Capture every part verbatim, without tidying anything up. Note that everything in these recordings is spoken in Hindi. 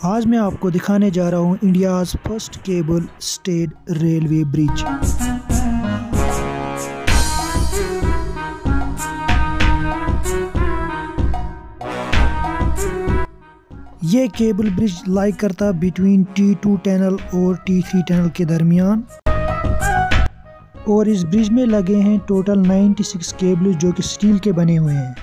आज मैं आपको दिखाने जा रहा हूँ India's first cable stayed railway bridge. ये केबल ब्रिज लाई करता बिटवीन टी टू टनल और टी थ्री टनल के दरमियान, और इस ब्रिज में लगे हैं टोटल छियानवे केबल जो कि स्टील के बने हुए हैं।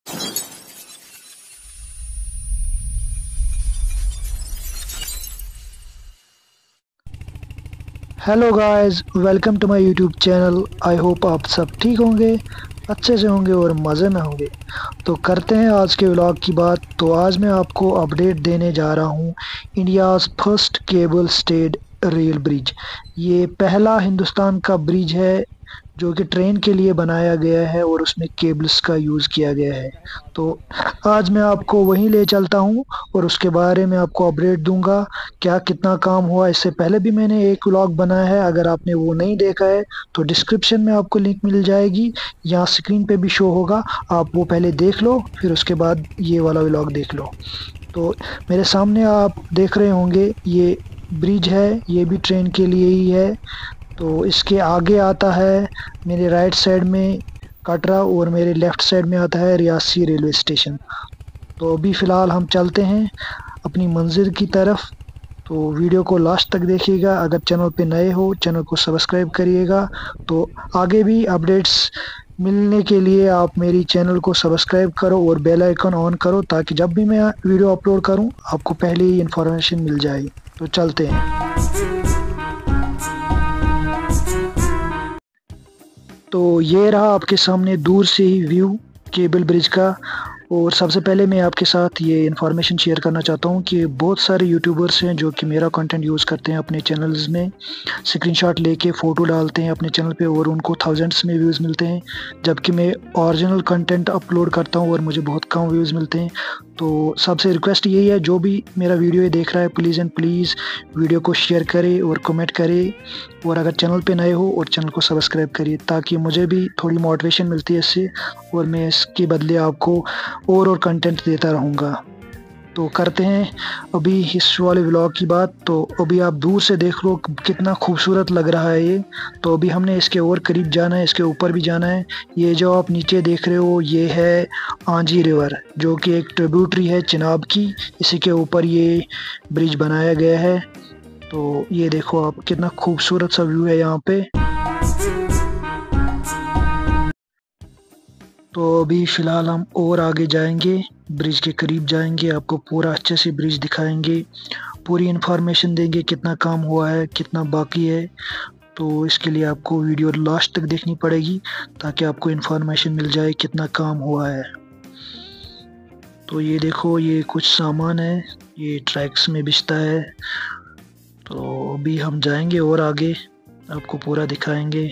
Hello guys, welcome to my YouTube channel. I hope आप सब ठीक होंगे, अच्छे से होंगे और मज़े में होंगे। तो करते हैं आज के व्लॉग की बात। तो आज मैं आपको अपडेट देने जा रहा हूँ India's first cable stayed rail bridge. ये पहला हिंदुस्तान का ब्रिज है जो कि ट्रेन के लिए बनाया गया है और उसमें केबल्स का यूज़ किया गया है। तो आज मैं आपको वहीं ले चलता हूं और उसके बारे में आपको अपडेट दूंगा क्या कितना काम हुआ। इससे पहले भी मैंने एक व्लॉग बनाया है, अगर आपने वो नहीं देखा है तो डिस्क्रिप्शन में आपको लिंक मिल जाएगी, यहाँ स्क्रीन पे भी शो होगा। आप वो पहले देख लो, फिर उसके बाद ये वाला व्लॉग देख लो। तो मेरे सामने आप देख रहे होंगे ये ब्रिज है, ये भी ट्रेन के लिए ही है। तो इसके आगे आता है मेरे राइट साइड में कटरा और मेरे लेफ़्ट साइड में आता है रियासी रेलवे स्टेशन। तो अभी फ़िलहाल हम चलते हैं अपनी मंजिल की तरफ। तो वीडियो को लास्ट तक देखिएगा। अगर चैनल पे नए हो चैनल को सब्सक्राइब करिएगा। तो आगे भी अपडेट्स मिलने के लिए आप मेरी चैनल को सब्सक्राइब करो और बेल आइकन ऑन करो, ताकि जब भी मैं वीडियो अपलोड करूं आपको पहले ही इन्फॉर्मेशन मिल जाए। तो चलते हैं। तो ये रहा आपके सामने दूर से ही व्यू केबल ब्रिज का। और सबसे पहले मैं आपके साथ ये इन्फॉर्मेशन शेयर करना चाहता हूँ कि बहुत सारे यूट्यूबर्स हैं जो कि मेरा कंटेंट यूज़ करते हैं अपने चैनल्स में, स्क्रीनशॉट लेके फ़ोटो डालते हैं अपने चैनल पे और उनको थाउजेंड्स में व्यूज़ मिलते हैं, जबकि मैं ओरिजिनल कंटेंट अपलोड करता हूँ और मुझे बहुत कम व्यूज़ मिलते हैं। तो सबसे रिक्वेस्ट यही है, जो भी मेरा वीडियो देख रहा है प्लीज़ एंड प्लीज़ वीडियो को शेयर करे और कमेंट करे, और अगर चैनल पे नए हो और चैनल को सब्सक्राइब करिए, ताकि मुझे भी थोड़ी मोटिवेशन मिलती है इससे, और मैं इसके बदले आपको और और कंटेंट देता रहूँगा। तो करते हैं अभी इस वाले व्लॉग की बात। तो अभी आप दूर से देख लो कितना खूबसूरत लग रहा है ये। तो अभी हमने इसके और करीब जाना है, इसके ऊपर भी जाना है। ये जो आप नीचे देख रहे हो ये है आंजी रिवर, जो कि एक ट्रिब्यूटरी है चिनाब की। इसी के ऊपर ये ब्रिज बनाया गया है। तो ये देखो आप, कितना खूबसूरत सा व्यू है यहाँ पे। तो अभी फ़िलहाल हम और आगे जाएंगे, ब्रिज के करीब जाएंगे, आपको पूरा अच्छे से ब्रिज दिखाएंगे, पूरी इन्फॉर्मेशन देंगे कितना काम हुआ है कितना बाकी है। तो इसके लिए आपको वीडियो लास्ट तक देखनी पड़ेगी ताकि आपको इन्फॉर्मेशन मिल जाए कितना काम हुआ है। तो ये देखो, ये कुछ सामान है, ये ट्रैक्स में बिछता है। तो अभी हम जाएंगे और आगे आपको पूरा दिखाएंगे।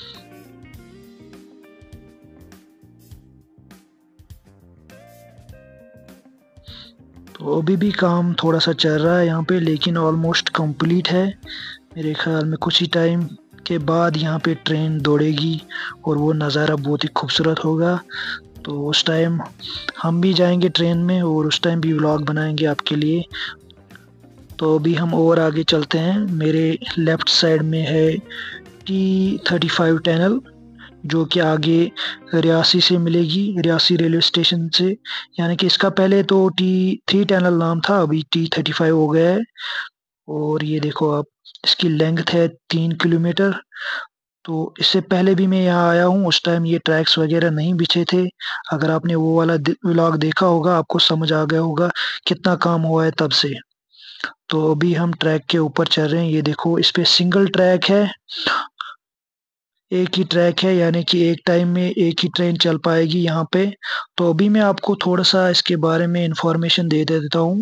तो अभी भी काम थोड़ा सा चल रहा है यहाँ पे, लेकिन ऑलमोस्ट कंप्लीट है। मेरे ख्याल में कुछ ही टाइम के बाद यहाँ पे ट्रेन दौड़ेगी और वो नज़ारा बहुत ही खूबसूरत होगा। तो उस टाइम हम भी जाएंगे ट्रेन में और उस टाइम भी व्लॉग बनाएंगे आपके लिए। तो अभी हम और आगे चलते हैं। मेरे लेफ़्ट साइड में है टी थर्टी फाइव टनल, जो कि आगे रियासी से मिलेगी, रियासी रेलवे स्टेशन से। यानी कि इसका पहले तो टी थ्री टनल नाम था, अभी टी थर्टी फाइव हो गया है। और ये देखो आप, इसकी लेंथ है तीन किलोमीटर। तो इससे पहले भी मैं यहाँ आया हूँ, उस टाइम ये ट्रैक्स वगैरह नहीं बिछे थे। अगर आपने वो वाला व्लॉग देखा होगा आपको समझ आ गया होगा कितना काम हुआ है तब से। तो अभी हम ट्रैक के ऊपर चल रहे हैं। ये देखो, इस पे सिंगल ट्रैक है, एक ही ट्रैक है, यानी कि एक टाइम में एक ही ट्रेन चल पाएगी यहाँ पे। तो अभी मैं आपको थोड़ा सा इसके बारे में इंफॉर्मेशन दे देता हूँ।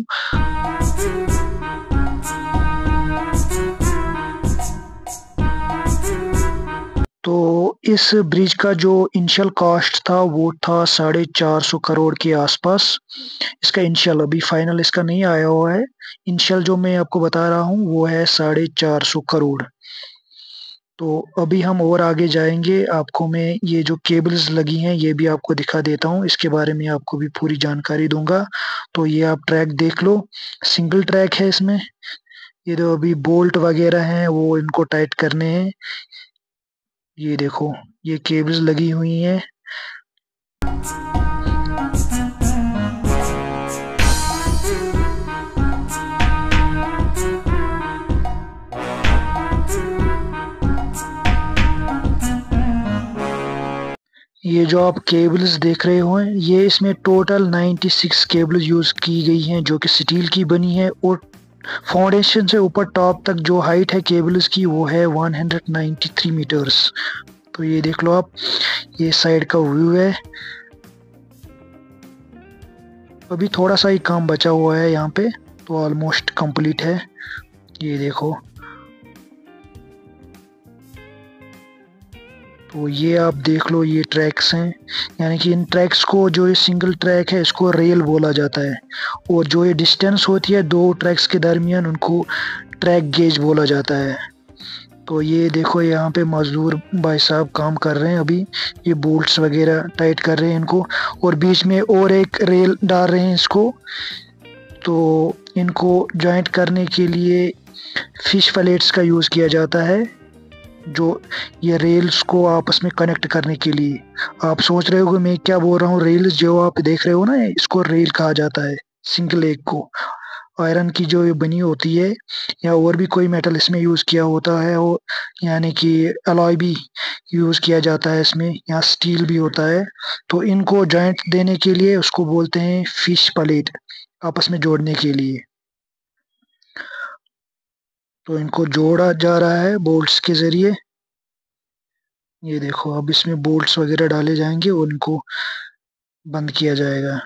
तो इस ब्रिज का जो इनिशियल कॉस्ट था वो था साढ़े चार सौ करोड़ के आसपास। इसका इनिशियल, अभी फाइनल इसका नहीं आया हुआ है। इनिशियल जो मैं आपको बता रहा हूँ वो है साढ़े चार सौ करोड़। तो अभी हम और आगे जाएंगे, आपको मैं ये जो केबल्स लगी हैं ये भी आपको दिखा देता हूँ, इसके बारे में आपको भी पूरी जानकारी दूंगा। तो ये आप ट्रैक देख लो, सिंगल ट्रैक है इसमें। ये जो अभी बोल्ट वगैरह हैं वो इनको टाइट करने हैं। ये देखो, ये केबल्स लगी हुई हैं। ये जो आप केबल्स देख रहे हो, ये इसमें टोटल छियानवे केबल्स यूज की गई हैं जो कि स्टील की बनी है, और फाउंडेशन से ऊपर टॉप तक जो हाइट है केबल्स की वो है एक सौ तिरानवे मीटर्स। तो ये देख लो आप, ये साइड का व्यू है। अभी थोड़ा सा ही काम बचा हुआ है यहाँ पे, तो ऑलमोस्ट कंप्लीट है। ये देखो, तो ये आप देख लो, ये ट्रैक्स हैं, यानी कि इन ट्रैक्स को, जो ये सिंगल ट्रैक है इसको रेल बोला जाता है, और जो ये डिस्टेंस होती है दो ट्रैक्स के दरमियान उनको ट्रैक गेज बोला जाता है। तो ये देखो, यहाँ पे मजदूर भाई साहब काम कर रहे हैं अभी, ये बोल्ट्स वगैरह टाइट कर रहे हैं इनको, और बीच में और एक रेल डाल रहे हैं इसको। तो इनको जॉइंट करने के लिए फिश प्लेट्स का यूज़ किया जाता है, जो ये रेल्स को आपस में कनेक्ट करने के लिए। आप सोच रहे हो कि मैं क्या बोल रहा हूँ, रेल्स जो आप देख रहे हो ना, इसको रेल कहा जाता है सिंगल एक को। आयरन की जो ये बनी होती है, या और भी कोई मेटल इसमें यूज़ किया होता है, और यानी कि अलॉय भी यूज़ किया जाता है इसमें, या स्टील भी होता है। तो इनको जॉइंट देने के लिए उसको बोलते हैं फिश प्लेट, आपस में जोड़ने के लिए। तो इनको जोड़ा जा रहा है बोल्ट्स के ज़रिए। ये देखो, अब इसमें बोल्ट्स वगैरह डाले जाएंगे और इनको बंद किया जाएगा।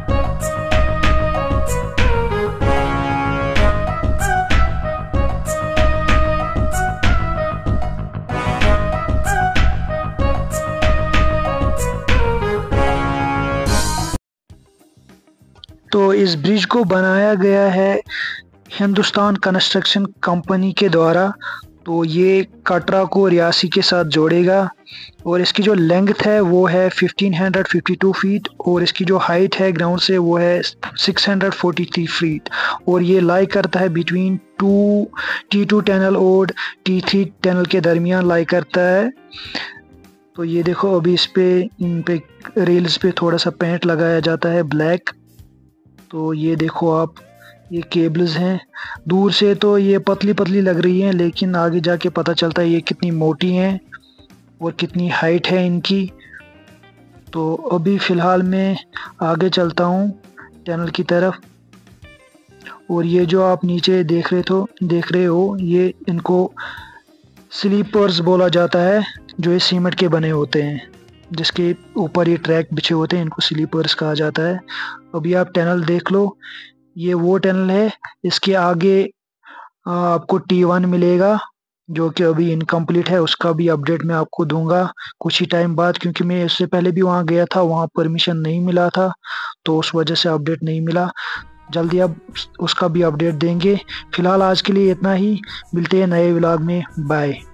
तो इस ब्रिज को बनाया गया है हिंदुस्तान कंस्ट्रक्शन कंपनी के द्वारा। तो ये कटरा को रियासी के साथ जोड़ेगा, और इसकी जो लेंथ है वो है पंद्रह सौ बावन फीट, और इसकी जो हाइट है ग्राउंड से वो है छह सौ तैंतालीस फीट, और ये लाई करता है between two T two tunnel और टी थ्री टनल के दरमियान लाई करता है। तो ये देखो, अभी इस पे इन पे रेल्स पे थोड़ा सा पेंट लगाया जाता है ब्लैक। तो ये देखो आप, ये केबल्स हैं, दूर से तो ये पतली पतली लग रही हैं, लेकिन आगे जाके पता चलता है ये कितनी मोटी हैं और कितनी हाइट है इनकी। तो अभी फ़िलहाल मैं आगे चलता हूँ टनल की तरफ, और ये जो आप नीचे देख रहे तो देख रहे हो, ये इनको स्लीपर्स बोला जाता है, जो ये सीमेंट के बने होते हैं, जिसके ऊपर ये ट्रैक बिछे होते हैं, इनको स्लीपर्स कहा जाता है। अभी आप टनल देख लो, ये वो टनल है, इसके आगे आपको टी वन मिलेगा जो कि अभी इनकम्प्लीट है, उसका भी अपडेट मैं आपको दूंगा कुछ ही टाइम बाद, क्योंकि मैं इससे पहले भी वहाँ गया था, वहाँ परमिशन नहीं मिला था, तो उस वजह से अपडेट नहीं मिला। जल्दी अब उसका भी अपडेट देंगे। फिलहाल आज के लिए इतना ही, मिलते हैं नए व्लॉग में, बाय।